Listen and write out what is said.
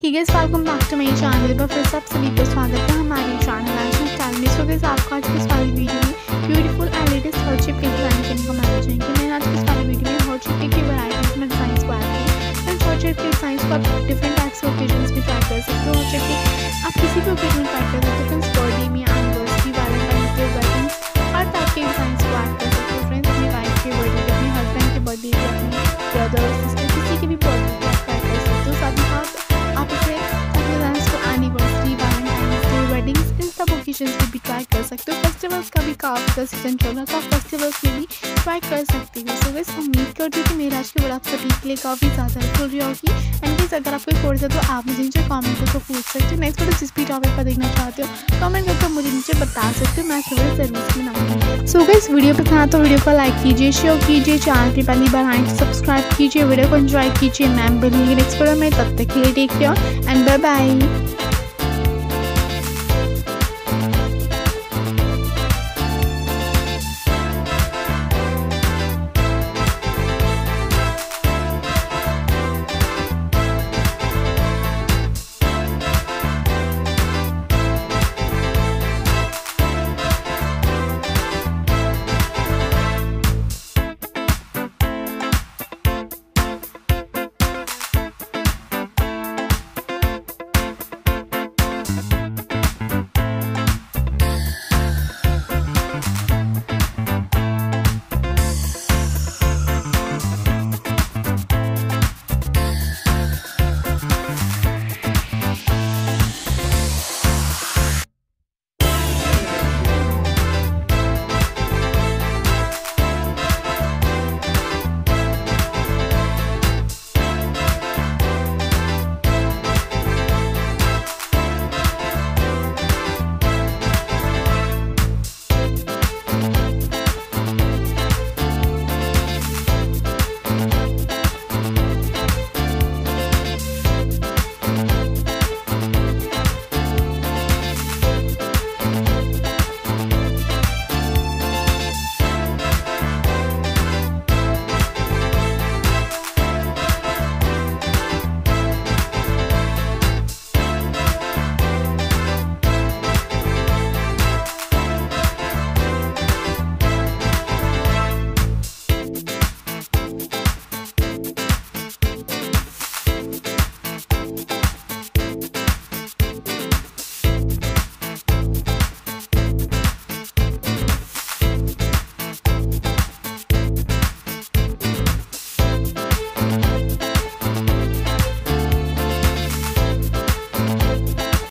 Hey guys, welcome back to my channel। पर फिर से आप सभी का स्वागत है हमारे चैनल में। सो गाइस, आपको आज की इस वाली वीडियो में beautiful and latest hot chip के डिज़ाइन करने को मिल जाएंगे। मैं आज की इस वाली वीडियो में हॉट चिप की वैरायटीज में डिज़ाइंस को ऐड की। एंड हॉट चिप के डिज़ाइंस को आप डिफरेंट टाइप्स के ओकेजन्स में ट्राई कर सकते हो। हॉट चिप के आप किसी भी ओकेजन में ट्राई कर सकते हो। फ्रेंड्स, बर्थडे में, एनिवर्सरी, वैलेंटाइन डे, वेडिंग्स, हर टाइप के डिज़ाइंस को ऐड कर सकते हो। फ्रेंड्स, अपनी वाइफ के बर्थडे पे, अपने हस्बैंड के बर्थडे पे, अपने ब्रदर सिस्टर किसी के भी बर्थडे पे आप ट्राई कर सकते हो। साथ ही साथ आप इसे एनिवर्सरी, वैलेंटाइन्स डे, वेडिंग्स, इन सब ओकेजन्स पे भी ट्राई कर सकते हो। फेस्टिवल्स का भी काफ़ी सीजन चल रहा था, फेस्टिवल्स में भी ट्राई कर सकते हो। सो गाइस, उम्मीद करती हूँ कि मेरा आज की वीडियो आप सभी के लिए काफ़ी ज़्यादा हेल्पफुल रही होगी। एंड गाइस, अगर आपको कोई कोर्स है तो आप मुझे नीचे कमेंट करके पूछ सकते हो। नेक्स्ट वीडियो जिस भी टॉपिक पर देखना चाहते हो कमेंट करके मुझे नीचे बता सकते हो। मैं वीडियो सर्विस में बनाऊंगी। सो गाइस, वीडियो पसंद आया तो वीडियो को लाइक कीजिए, शेयर कीजिए, चैनल की पहली बार आए तो सब्सक्राइब कीजिए, वीडियो को एंजॉय कीजिए। मैं मिलूंगी नेक्स्ट वीडियो में, तब तक के लिए take care and bye bye.